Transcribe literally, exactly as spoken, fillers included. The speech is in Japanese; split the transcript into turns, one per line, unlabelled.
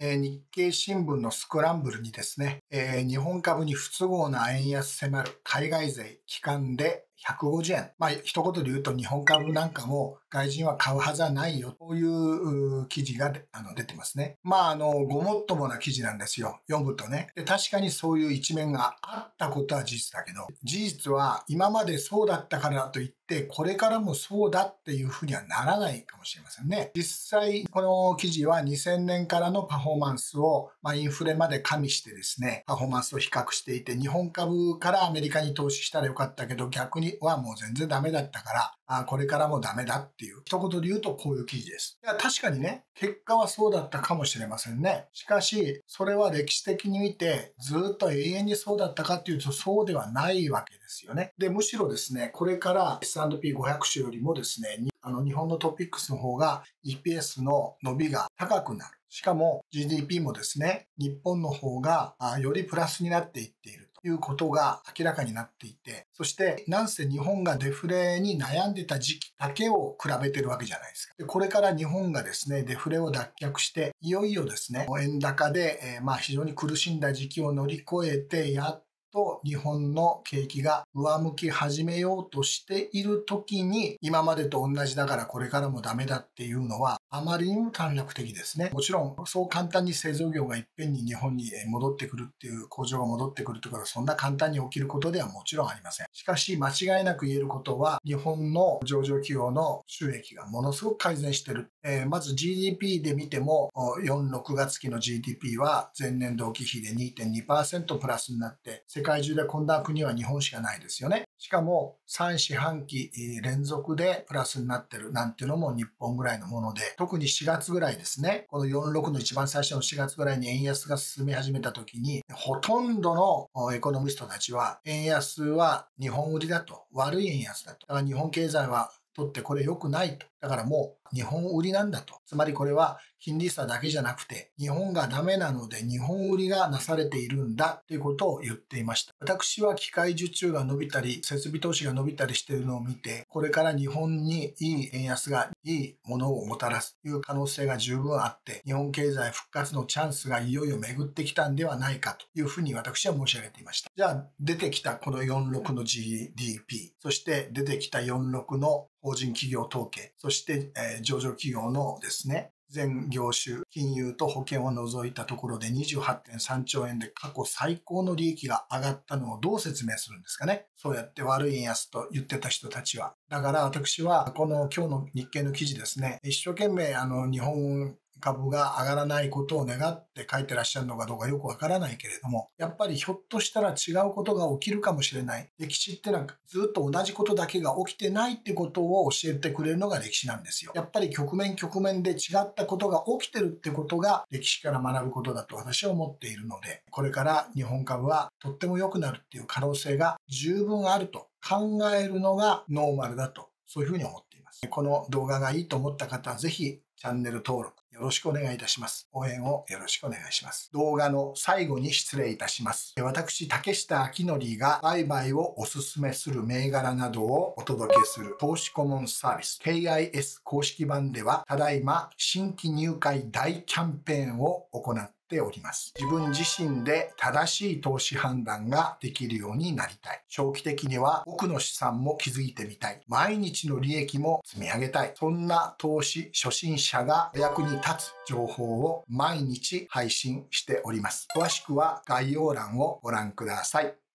えー、日経新聞のスクランブルにですね、えー、日本株に不都合な円安迫る海外勢帰還でひゃくごじゅうえん。まあ、一言で言うと日本株なんかも外人は買うはずはないよという記事があの出てますね。まあ、あの、ごもっともな記事なんですよ。読むとね。で、確かにそういう一面があったことは事実だけど、事実は今までそうだったからといって、これからもそうだっていうふうにはならないかもしれませんね。実際、この記事はにせんねんからのパフォーマンスを、まあ、インフレまで加味してですね、パフォーマンスを比較していて、日本株からアメリカに投資したらよかったけど、逆にはもう全然ダメだったから、あこれからもダメだっていう、一言で言うとこういう記事です。いや確かにね、結果はそうだったかもしれませんね。しかし、それは歴史的に見て、ずっと永遠にそうだったかっていうと、そうではないわけですよね。で、むしろですね、これから エスアンドピーごひゃく 種よりもですね、あの日本のトピックスの方が イーピーエス の伸びが高くなる。しかも ジーディーピー もですね、日本の方がよりプラスになっていっているということが明らかになっていて、そしてなんせ日本がデフレに悩んでた時期だけを比べてるわけじゃないですか。でこれから日本がですね、デフレを脱却して、いよいよですね、円高で、えー、まあ非常に苦しんだ時期を乗り越えて、やっと日本の景気が上向き始めようとしている時に、今までと同じだからこれからもダメだっていうのはあまりにも短絡的ですね。もちろんそう簡単に製造業がいっぺんに日本に戻ってくるっていう、工場が戻ってくるということはそんな簡単に起きることではもちろんありません。しかし間違いなく言えることは、日本の上場企業の収益がものすごく改善している。えー、まず ジーディーピー で見ても、よん、ろくがつ期の ジーディーピー は前年同期比で にてんにパーセント プラスになって、世界中でこんな国は日本しかないですよね。しかもさん四半期連続でプラスになってるなんていうのも日本ぐらいのもので、特にしがつぐらいですね、このよんろくの一番最初のしがつぐらいに円安が進み始めた時に、ほとんどのエコノミストたちは円安は日本売りだと、悪い円安だと。だから日本経済はとってこれ良くないと。だからもう日本売りなんだと。つまりこれは金利差だけじゃなくて、日本がダメなので日本売りがなされているんだということを言っていました。私は機械受注が伸びたり、設備投資が伸びたりしているのを見て、これから日本にいい円安がいいものをもたらすという可能性が十分あって、日本経済復活のチャンスがいよいよ巡ってきたんではないかというふうに私は申し上げていました。じゃあ出てきたこのよんろくの ジーディーピー、そして出てきたよんろくの法人企業統計、そして、えー、上場企業のですね、全業種、金融と保険を除いたところで にじゅうはちてんさんちょうえんで過去最高の利益が上がったのをどう説明するんですかね。そうやって悪い円安と言ってた人たちは。だから私はこの今日の日経の記事ですね、一生懸命あの日本株が上がらないことを願って書いてらっしゃるのかどうかよくわからないけれども、やっぱりひょっとしたら違うことが起きるかもしれない。歴史ってのはずっと同じことだけが起きてないってことを教えてくれるのが歴史なんですよ。やっぱり局面局面で違ったことが起きてるってことが歴史から学ぶことだと私は思っているので、これから日本株はとっても良くなるっていう可能性が十分あると考えるのがノーマルだと、そういうふうに思っています。この動画がいいと思った方はぜひチャンネル登録よろしくお願いいたします。応援をよろしくお願いします。動画の最後に失礼いたします。私、竹下明則が売買をお勧めする銘柄などをお届けする投資顧問サービス ケーアイエス 公式版では、ただいま新規入会大キャンペーンを行っております。自分自身で正しい投資判断ができるようになりたい。長期的には奥の資産も築いてみたい。毎日の利益も積み上げたい。そんな投資初心者がお役に立つ情報を毎日配信しております。詳しくは概要欄をご覧ください。